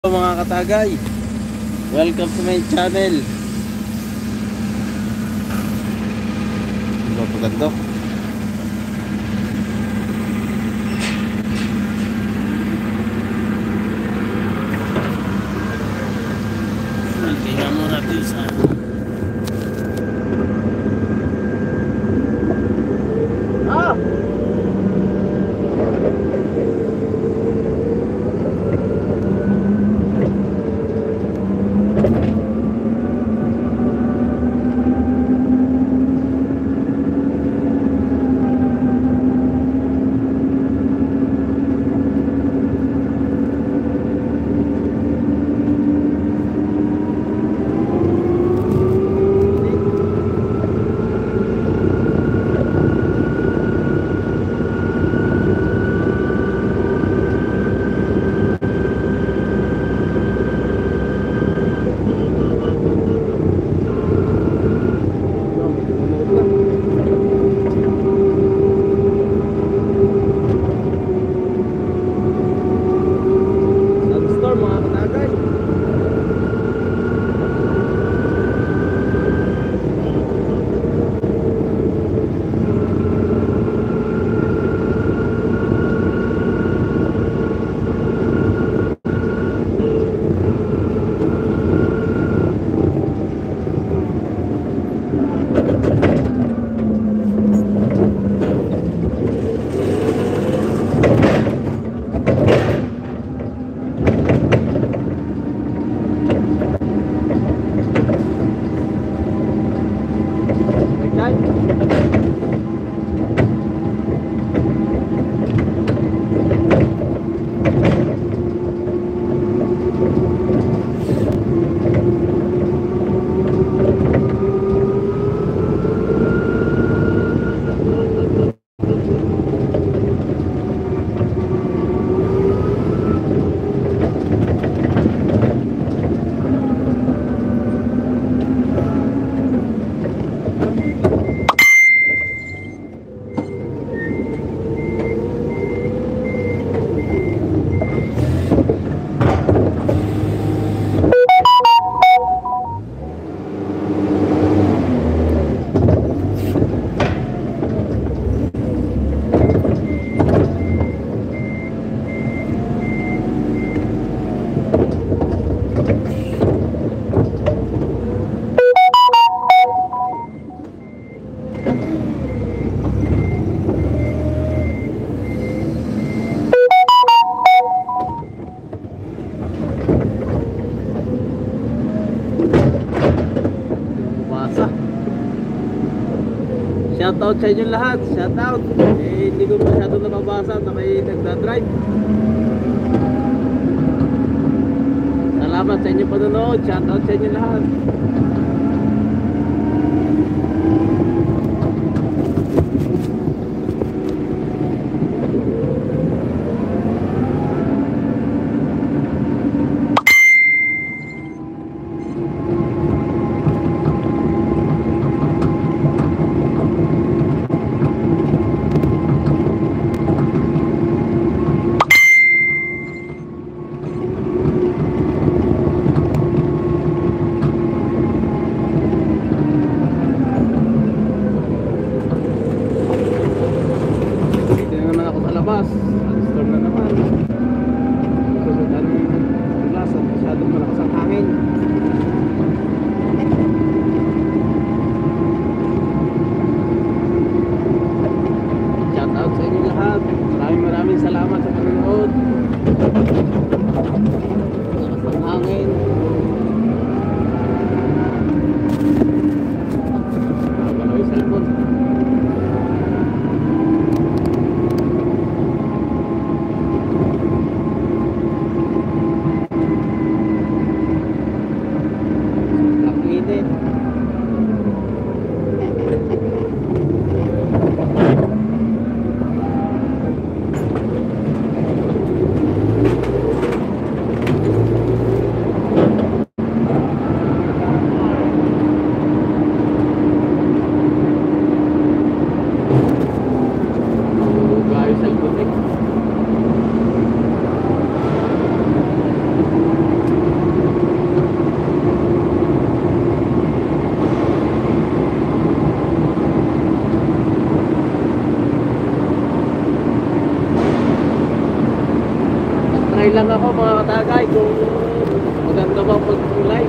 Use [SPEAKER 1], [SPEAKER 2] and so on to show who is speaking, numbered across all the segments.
[SPEAKER 1] Mga katagay, welcome to my channel. Ano paganda? Tingnan mo natin sa shoutout sa inyo lahat, shoutout. Hindi ko masyado nababasa na may nagdadrive. Salamat sa inyo panonood, shoutout sa inyo lahat. kung maganda ba pag-live.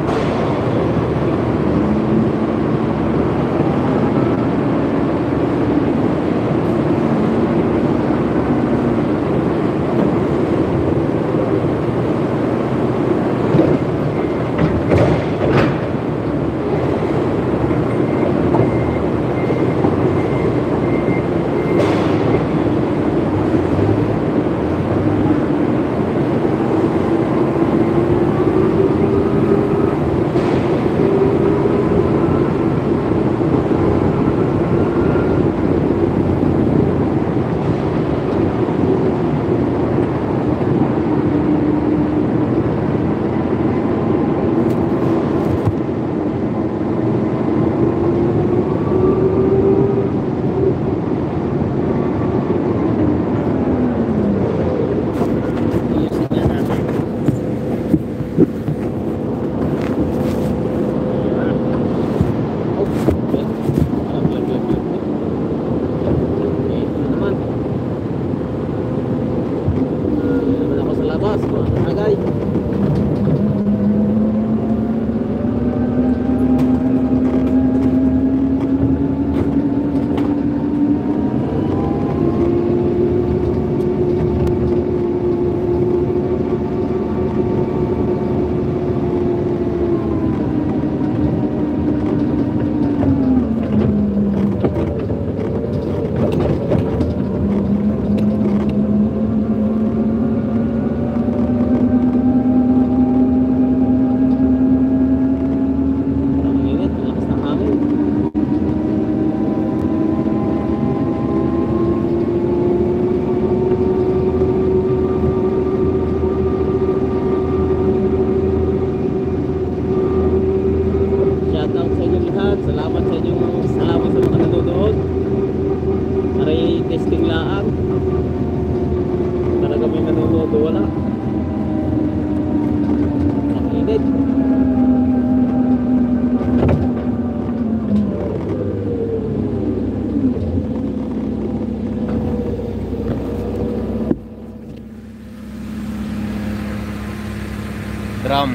[SPEAKER 2] Drum.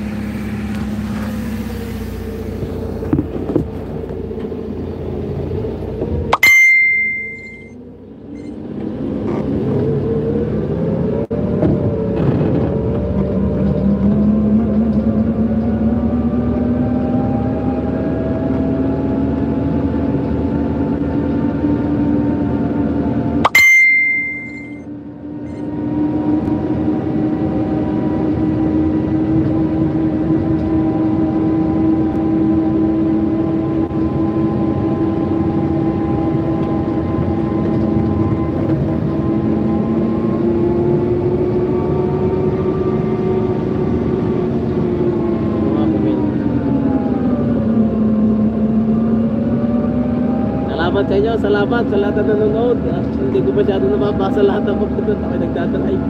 [SPEAKER 1] Salamat sa inyo, salamat sa lahat na nanonood. Hindi ko masyado nababasa lahat ng mga doon. Ako nagdadrive.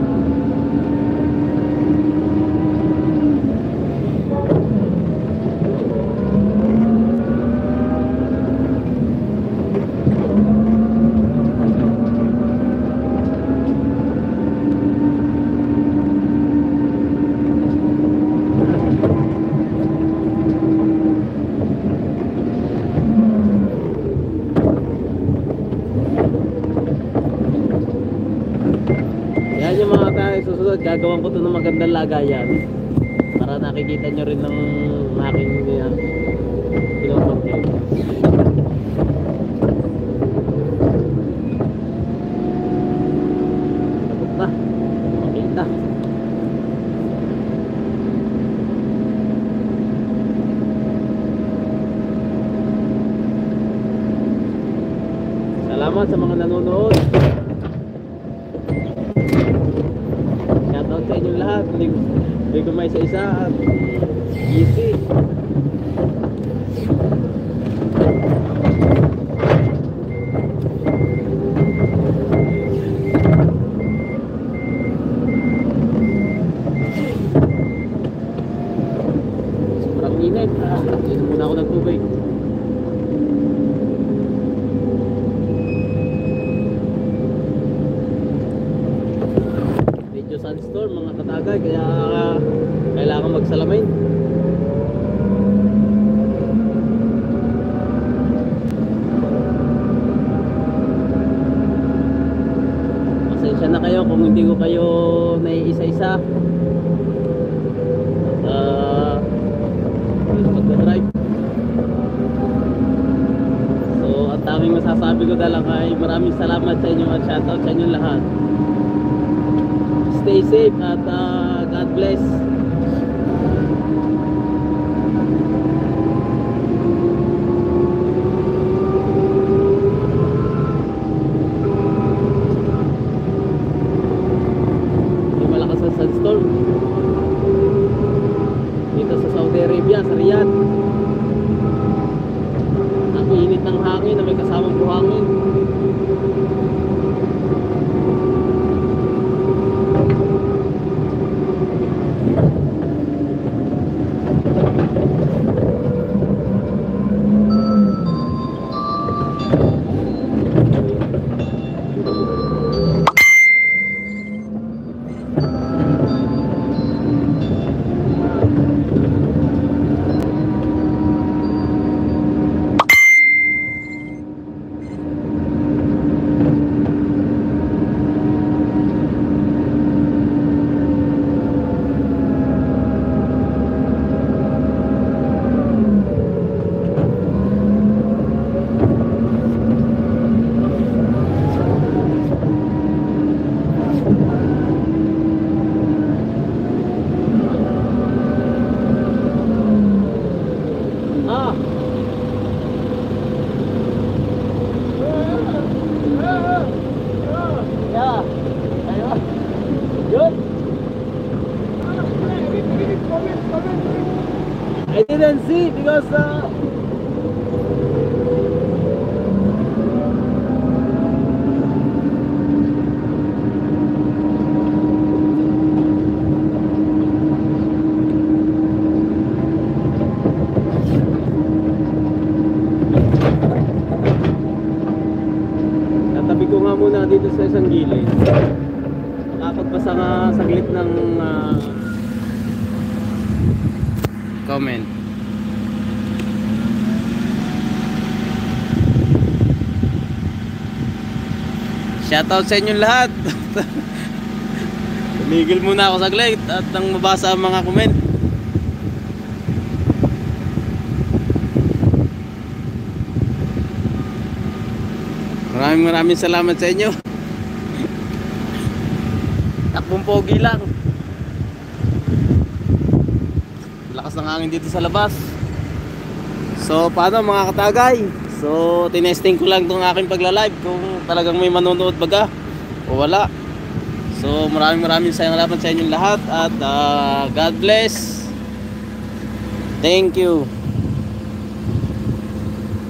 [SPEAKER 1] Yan yung mga tayo susunod, gagawin ko ito ng magandang lagayan para nakikita nyo rin ng aking pinapag-vlog. Tapos na, makita. Salamat sa mga nanonood. Shoutout sa inyong lahat. Hindi ko may isa-isa at easy. Sobrang init. Inom muna ako ng tubig. Sunstorm mga katagay, kaya kailangan magsalamin. Pasensya na kayo kung hindi ko kayo naiisa-isa mag-drive. So ang tanging masasabi ko na lang ay maraming salamat sa inyo at shoutout sa inyo lahat. Stay safe at God bless. May malakas ang sandstorm dito sa Saudi Arabia, sa Riyadh. Ang init ng hangin na may kasamang buhangin. I didn't see because tatabi ko nga muna dito sa isang gilid. Nakapagpasa nga saglit ng comment. Shoutout sa inyong lahat. Tumigil muna ako saglit at nang mabasa ang mga comment. Maraming salamat sa inyo. Takbong pogi lang. Lakas ng hangin dito sa labas. So paano mga katagay? So tinesting ko lang itong aking pagla-live kung talagang may manonood baga o wala. So maraming salamat sa inyong lahat at God bless. Thank you.